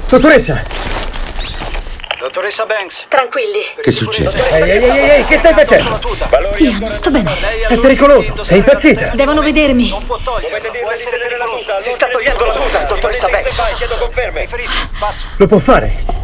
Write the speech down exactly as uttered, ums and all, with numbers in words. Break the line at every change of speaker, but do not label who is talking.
Dottoressa!
Dottoressa Banks.
Tranquilli.
Che succede?
Ehi, ehi, ehi, ehi, che stai facendo?
Io non sto bene.
È pericoloso, sei impazzita!
Devono vedermi.
Non può togliere, può essere pericoloso. Si sta togliendo la tuta, dottoressa Banks.
Chiedo conferme.
Riferisci, passo.
Lo può fare?